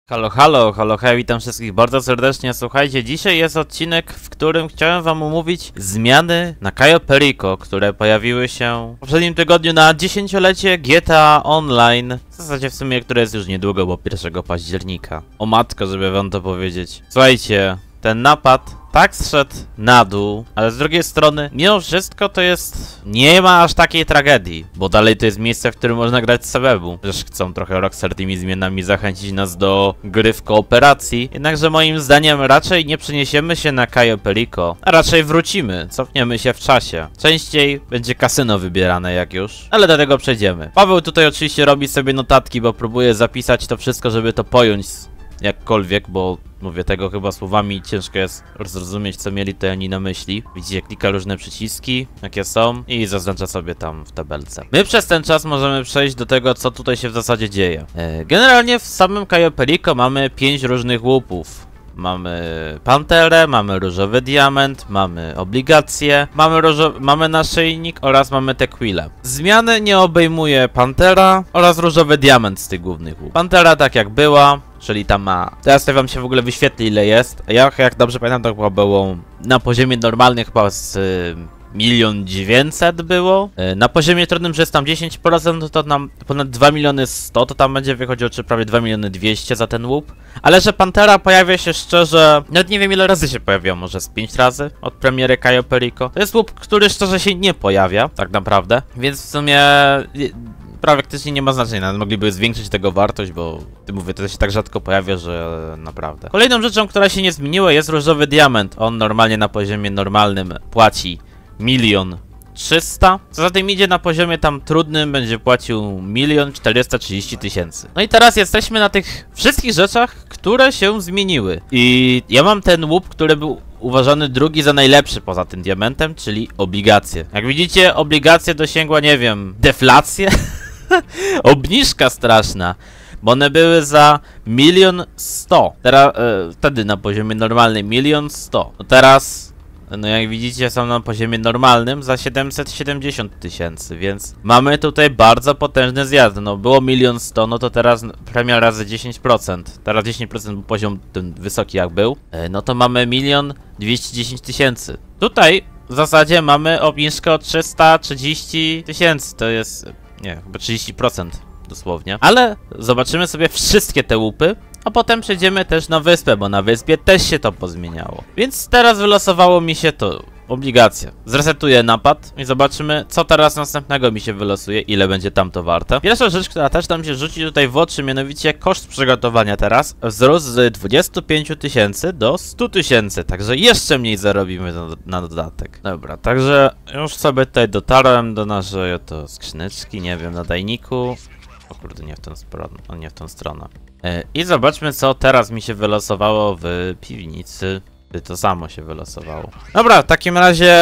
Halo, halo, halo, hej, witam wszystkich bardzo serdecznie. Słuchajcie, dzisiaj jest odcinek, w którym chciałem wam omówić zmiany na Cayo Perico, które pojawiły się w poprzednim tygodniu na 10-lecie GTA Online. W zasadzie w sumie, które jest już niedługo, bo 1 października. O matko, żeby wam to powiedzieć. Słuchajcie, ten napad tak zszedł na dół, ale z drugiej strony, mimo wszystko to jest... nie ma aż takiej tragedii, bo dalej to jest miejsce, w którym można grać samemu. Przecież chcą trochę Rockstar tymi zmianami zachęcić nas do gry w kooperacji, jednakże moim zdaniem raczej nie przeniesiemy się na Cayo Perico, a raczej wrócimy, cofniemy się w czasie. Częściej będzie kasyno wybierane jak już, ale do tego przejdziemy. Paweł tutaj oczywiście robi sobie notatki, bo próbuje zapisać to wszystko, żeby to pojąć jakkolwiek, bo mówię, tego chyba słowami ciężko jest zrozumieć, co mieli to oni na myśli. Widzicie, klika różne przyciski, jakie są, i zaznacza sobie tam w tabelce. My przez ten czas możemy przejść do tego, co tutaj się w zasadzie dzieje. Generalnie w samym Cayo Perico mamy 5 różnych łupów. Mamy panterę, mamy różowy diament, mamy obligacje, mamy naszyjnik oraz mamy tequilę. Zmiany nie obejmuje pantera oraz różowy diament z tych głównych łupów. Pantera tak jak była, czyli tam ma... Teraz to wam się w ogóle wyświetli, ile jest. Ja, jak dobrze pamiętam, to chyba było na poziomie normalnym chyba z 1 900 000 było. Na poziomie trudnym, że jest tam 10%, to tam ponad 2 100 000, to tam będzie wychodziło, czy prawie 2 200 000 za ten łup. Ale że Pantera pojawia się szczerze, nawet nie wiem ile razy się pojawiła, może z 5 razy od premiery Cayo Perico. To jest łup, który szczerze się nie pojawia, tak naprawdę, więc w sumie... praktycznie nie ma znaczenia, nawet mogliby zwiększyć tego wartość, bo mówię, to się tak rzadko pojawia, że naprawdę. Kolejną rzeczą, która się nie zmieniła, jest różowy diament. On normalnie na poziomie normalnym płaci 1 300 000. Co za tym idzie, na poziomie tam trudnym będzie płacił 1 430 000. No i teraz jesteśmy na tych wszystkich rzeczach, które się zmieniły. I ja mam ten łup, który był uważany drugi za najlepszy poza tym diamentem, czyli obligacje. Jak widzicie, obligacje dosięgła, nie wiem, deflację? Obniżka straszna, bo one były za 1 100 000. Teraz, wtedy na poziomie normalnym 1 100 000. No teraz, no jak widzicie, są na poziomie normalnym za 770 000, więc mamy tutaj bardzo potężny zjazd. No było 1 100 000, no to teraz premia razy 10%. Teraz 10% był poziom ten wysoki jak był. No to mamy 1 210 000. Tutaj w zasadzie mamy obniżkę o 330 000. To jest... nie, chyba 30% dosłownie. Ale zobaczymy sobie wszystkie te łupy, a potem przejdziemy też na wyspę, bo na wyspie też się to pozmieniało. Więc teraz wylosowało mi się to obligacje. Zresetuję napad i zobaczymy, co teraz następnego mi się wylosuje, ile będzie tam to warte. Pierwsza rzecz, która też nam się rzuci tutaj w oczy, mianowicie koszt przygotowania teraz wzrósł z 25 000 do 100 000, także jeszcze mniej zarobimy na dodatek. Dobra, także już sobie tutaj dotarłem do naszej oto skrzyneczki, nie wiem, nadajniku. O kurde, nie w tą stronę, nie w tą stronę. I zobaczmy, co teraz mi się wylosowało w piwnicy. To samo się wylosowało. Dobra, w takim razie...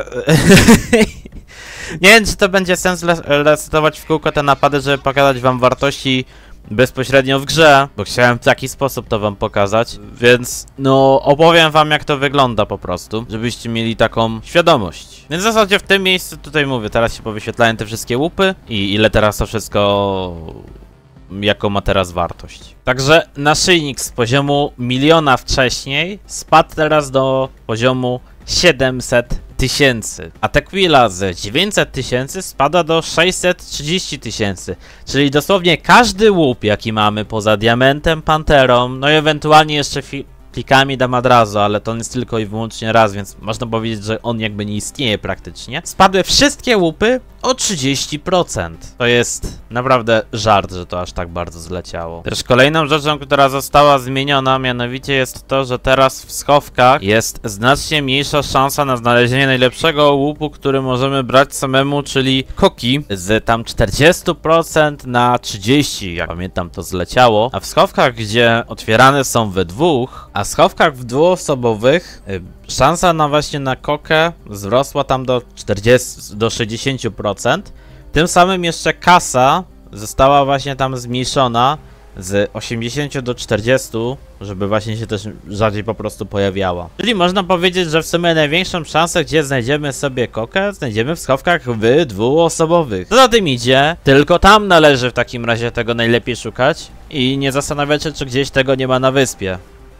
nie wiem, czy to będzie sens resetować w kółko te napady, żeby pokazać wam wartości bezpośrednio w grze, bo chciałem w taki sposób to wam pokazać, więc no opowiem wam, jak to wygląda po prostu, żebyście mieli taką świadomość. Więc w zasadzie w tym miejscu tutaj mówię, teraz się powyświetlają te wszystkie łupy i ile teraz to wszystko... jaką ma teraz wartość. Także naszyjnik z poziomu 1 000 000 wcześniej spadł teraz do poziomu 700 000, a tequila z 900 000 spada do 630 000, czyli dosłownie każdy łup, jaki mamy poza diamentem, panterą, no i ewentualnie jeszcze klikami Damadrazo, ale to jest tylko i wyłącznie raz, więc można powiedzieć, że on jakby nie istnieje praktycznie. Spadły wszystkie łupy o 30%. To jest naprawdę żart, że to aż tak bardzo zleciało. Też kolejną rzeczą, która została zmieniona, mianowicie jest to, że teraz w schowkach jest znacznie mniejsza szansa na znalezienie najlepszego łupu, który możemy brać samemu, czyli koki, z tam 40% na 30%, jak pamiętam, to zleciało. A w schowkach, gdzie otwierane są we dwóch, a w schowkach w dwuosobowych szansa na właśnie na kokę wzrosła tam do 60%. Tym samym jeszcze kasa została właśnie tam zmniejszona z 80 do 40, żeby właśnie się też rzadziej po prostu pojawiała. Czyli można powiedzieć, że w sumie największą szansę, gdzie znajdziemy sobie kokę, znajdziemy w schowkach w dwuosobowych. Co za tym idzie, tylko tam należy w takim razie tego najlepiej szukać. i nie zastanawiacie, czy gdzieś tego nie ma na wyspie.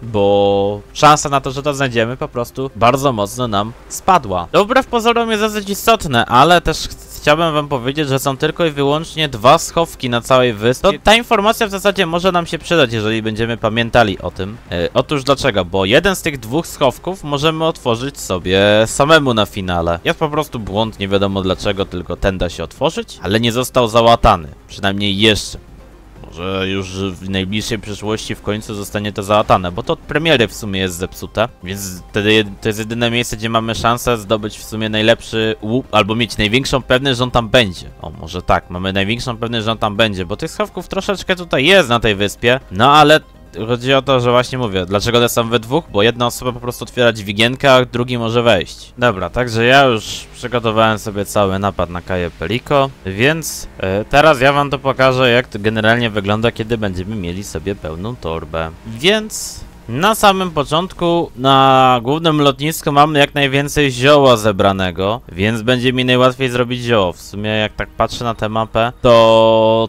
Bo szansa na to, że to znajdziemy, po prostu bardzo mocno nam spadła. To wbrew pozorom jest dosyć istotne, ale też chciałbym wam powiedzieć, że są tylko i wyłącznie 2 schowki na całej wyspie. Ta informacja w zasadzie może nam się przydać, jeżeli będziemy pamiętali o tym. Otóż dlaczego? Bo jeden z tych 2 schowków możemy otworzyć sobie samemu na finale. Jest po prostu błąd, nie wiadomo dlaczego, tylko ten da się otworzyć, ale nie został załatany. Przynajmniej jeszcze. Może już w najbliższej przyszłości w końcu zostanie to załatane, bo to od premiery w sumie jest zepsute, więc wtedy to jest jedyne miejsce, gdzie mamy szansę zdobyć w sumie najlepszy łup, albo mieć największą pewność, że on tam będzie. O, może tak, mamy największą pewność, że on tam będzie, bo tych schowków troszeczkę tutaj jest na tej wyspie, no ale chodzi o to, że właśnie mówię, dlaczego one są we 2? Bo jedna osoba po prostu otwiera dźwigienkę, a drugi może wejść. Dobra, także ja już przygotowałem sobie cały napad na Cayo Perico, więc teraz ja wam to pokażę, jak to generalnie wygląda, kiedy będziemy mieli sobie pełną torbę. Więc na samym początku na głównym lotnisku mamy jak najwięcej zioła zebranego, więc będzie mi najłatwiej zrobić zioło. W sumie jak tak patrzę na tę mapę, to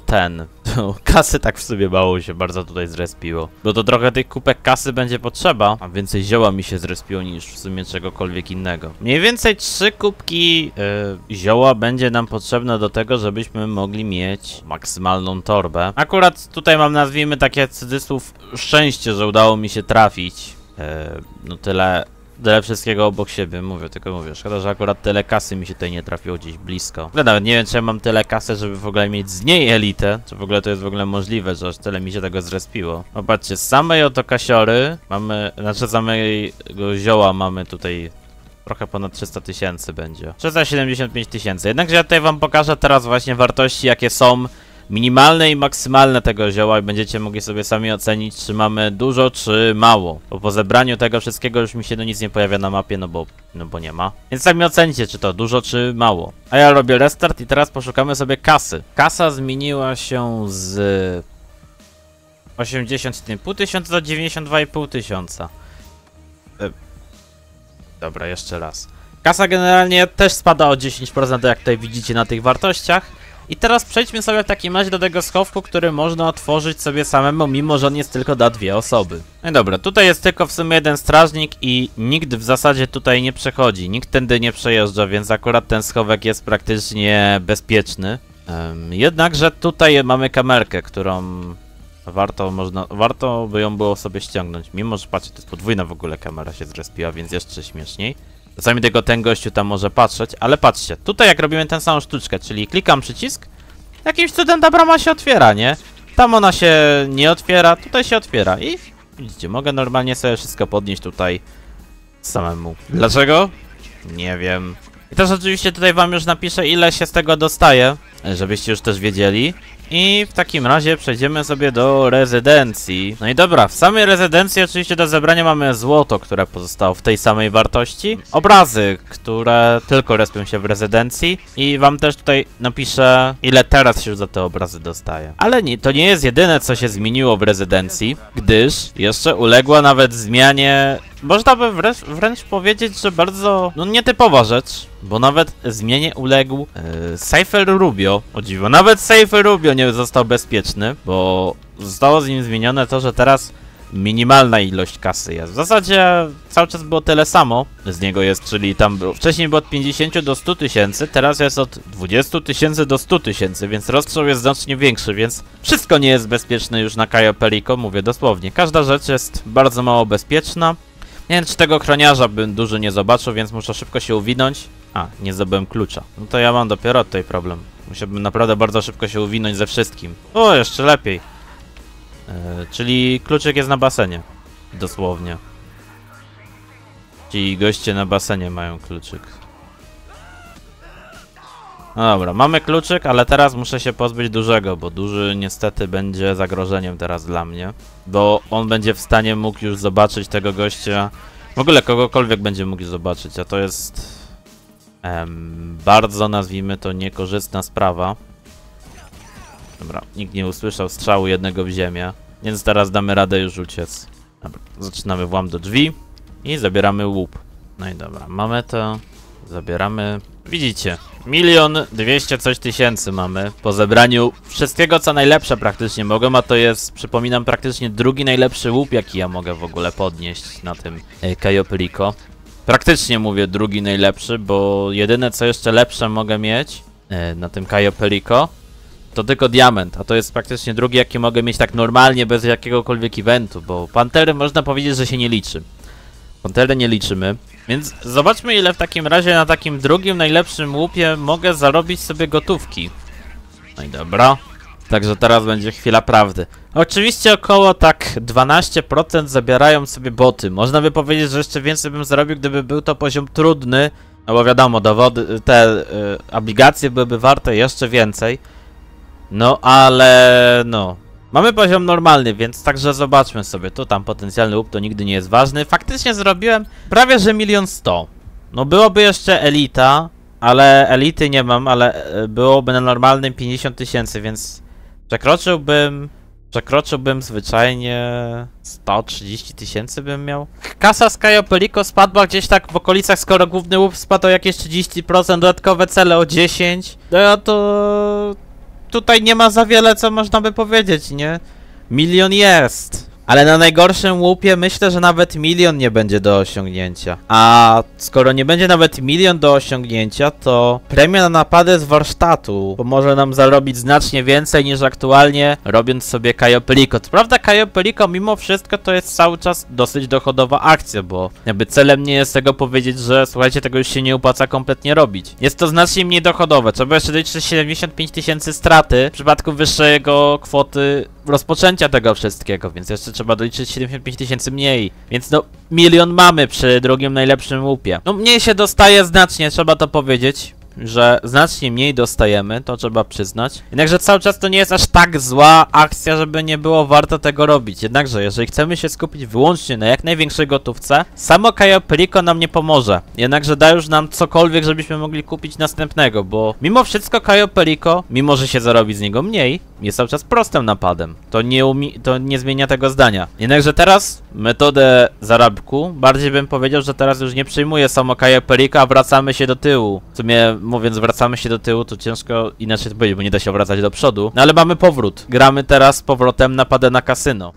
kasy tak w sobie mało się bardzo tutaj zrespiło. Bo to trochę tych kubek kasy będzie potrzeba, a więcej zioła mi się zrespiło niż w sumie czegokolwiek innego. Mniej więcej 3 kubki zioła będzie nam potrzebne do tego, żebyśmy mogli mieć maksymalną torbę. Akurat tutaj mam, nazwijmy takie cudzysłów, szczęście, że udało mi się trafić. No tyle wszystkiego obok siebie, tylko mówię, szkoda, że akurat tyle kasy mi się tutaj nie trafiło gdzieś blisko. Ja nawet nie wiem, czy ja mam tyle kasy, żeby w ogóle mieć z niej elitę, czy w ogóle to jest w ogóle możliwe, że aż tyle mi się tego zrespiło. Popatrzcie, z samej oto kasiory mamy, znaczy samego zioła mamy tutaj trochę ponad 300 000 będzie. 375 000, jednakże ja tutaj wam pokażę teraz właśnie wartości, jakie są minimalne i maksymalne tego zioła i będziecie mogli sobie sami ocenić, czy mamy dużo, czy mało. Bo po zebraniu tego wszystkiego już mi się nic nie pojawia na mapie, no bo nie ma. Więc sami ocenicie, czy to dużo, czy mało. A ja robię restart i teraz poszukamy sobie kasy. Kasa zmieniła się z 80,5 tysiąca do 92,5 tysiąca. Dobra, jeszcze raz. Kasa generalnie też spada o 10%, jak tutaj widzicie na tych wartościach. I teraz przejdźmy sobie w takim razie do tego schowku, który można otworzyć sobie samemu, mimo że on jest tylko dla 2 osoby. No i dobra, tutaj jest tylko w sumie jeden strażnik i nikt w zasadzie tutaj nie przechodzi, nikt tędy nie przejeżdża, więc akurat ten schowek jest praktycznie bezpieczny. Jednakże tutaj mamy kamerkę, którą warto by ją było sobie ściągnąć, mimo że patrzcie, to jest podwójna w ogóle kamera się zrespiła, więc jeszcze śmieszniej. Czasami tylko ten gościu tam może patrzeć, ale patrzcie, tutaj jak robimy tę samą sztuczkę, czyli klikam przycisk, jakimś cudem ta brama się otwiera, nie? Tam ona się nie otwiera, tutaj się otwiera i widzicie, mogę normalnie sobie wszystko podnieść tutaj samemu. Dlaczego? Nie wiem. I też oczywiście tutaj wam już napiszę, ile się z tego dostaje, żebyście już też wiedzieli. I w takim razie przejdziemy sobie do rezydencji. No i dobra, w samej rezydencji oczywiście do zebrania mamy złoto, które pozostało w tej samej wartości. Obrazy, które tylko respią się w rezydencji. I wam też tutaj napiszę, ile teraz się już za te obrazy dostaje. Ale to nie jest jedyne, co się zmieniło w rezydencji, gdyż jeszcze uległa nawet zmianie, można by wręcz powiedzieć, że bardzo nietypowa rzecz. Bo nawet zmianie uległ Cypher Rubio. O dziwo, nawet Cypher Rubio nie został bezpieczny, bo zostało z nim zmienione to, że teraz minimalna ilość kasy jest. W zasadzie cały czas było tyle samo z niego jest, czyli tam wcześniej było od 50 do 100 tysięcy, teraz jest od 20 000 do 100 000, więc rozstrzał jest znacznie większy, więc wszystko nie jest bezpieczne już na Cayo Perico, mówię dosłownie. Każda rzecz jest bardzo mało bezpieczna. Nie wiem, czy tego chroniarza bym dużo nie zobaczył, więc muszę szybko się uwinąć. A, nie zdobyłem klucza. No to ja mam dopiero tutaj problem. Musiałbym naprawdę bardzo szybko się uwinąć ze wszystkim. O, jeszcze lepiej. Czyli kluczyk jest na basenie. Dosłownie. Ci goście na basenie mają kluczyk. No dobra, mamy kluczyk, ale teraz muszę się pozbyć dużego, bo duży niestety będzie zagrożeniem teraz dla mnie. Bo on będzie w stanie mógł już zobaczyć tego gościa. W ogóle kogokolwiek będzie mógł zobaczyć, a to jest bardzo, nazwijmy to, niekorzystna sprawa. Dobra, nikt nie usłyszał strzału jednego w ziemię, więc teraz damy radę już uciec. Dobra, zaczynamy włam do drzwi i zabieramy łup. No i dobra, mamy to. Zabieramy Widzicie, 1 200 coś tysięcy mamy po zebraniu wszystkiego co najlepsze praktycznie mogę, a to jest, przypominam, praktycznie drugi najlepszy łup jaki ja mogę w ogóle podnieść na tym Cayo Perico. Praktycznie mówię drugi najlepszy, bo jedyne co jeszcze lepsze mogę mieć na tym Cayo Perico to tylko diament, a to jest praktycznie drugi jaki mogę mieć tak normalnie bez jakiegokolwiek eventu, bo pantery można powiedzieć, że się nie liczy. Pantery nie liczymy, więc zobaczmy ile w takim razie na takim drugim najlepszym łupie mogę zarobić sobie gotówki. No i dobra. Także teraz będzie chwila prawdy. Oczywiście około tak 12% zabierają sobie boty. Można by powiedzieć, że jeszcze więcej bym zarobił, gdyby był to poziom trudny. No bo wiadomo, dowody, te obligacje byłyby warte jeszcze więcej. No ale no... Mamy poziom normalny, więc także zobaczmy sobie. Tu tam potencjalny łup to nigdy nie jest ważny. Faktycznie zrobiłem prawie że 1 100 000. No byłoby jeszcze elita, ale elity nie mam, ale byłoby na normalnym 50 000, więc przekroczyłbym zwyczajnie 130 000 bym miał. Kasa z Cayo Perico spadła gdzieś tak w okolicach, skoro główny łup spadł o jakieś 30%, dodatkowe cele o 10%. No to... Tutaj nie ma za wiele, co można by powiedzieć, nie? 1 000 000 jest. Ale na najgorszym łupie myślę, że nawet 1 000 000 nie będzie do osiągnięcia. A skoro nie będzie nawet 1 000 000 do osiągnięcia, to premia na napady z warsztatu pomoże nam zarobić znacznie więcej niż aktualnie robiąc sobie Cayo Perico. Co prawda Cayo Perico mimo wszystko to jest cały czas dosyć dochodowa akcja, bo jakby celem nie jest tego powiedzieć, że słuchajcie, tego już się nie opłaca kompletnie robić. Jest to znacznie mniej dochodowe. Trzeba jeszcze doliczyć 75 000 straty w przypadku wyższego kwoty rozpoczęcia tego wszystkiego, więc jeszcze trzeba doliczyć 75 000 mniej. Więc no, 1 000 000 mamy przy drugim najlepszym łupie. No mniej się dostaje znacznie, trzeba to powiedzieć, że znacznie mniej dostajemy, to trzeba przyznać. Jednakże cały czas to nie jest aż tak zła akcja, żeby nie było warto tego robić. Jednakże jeżeli chcemy się skupić wyłącznie na jak największej gotówce, samo Cayo Perico nam nie pomoże. Jednakże da już nam cokolwiek, żebyśmy mogli kupić następnego, bo mimo wszystko Cayo Perico, mimo że się zarobi z niego mniej, jest cały czas prostym napadem. To nie zmienia tego zdania. Jednakże teraz metodę zarobku, bardziej bym powiedział, że teraz już nie przyjmuję samo Cayo Perico, a wracamy się do tyłu. W sumie mówiąc wracamy się do tyłu, to ciężko inaczej to powiedzieć, bo nie da się wracać do przodu. No ale mamy powrót. Gramy teraz z powrotem napadę na kasyno.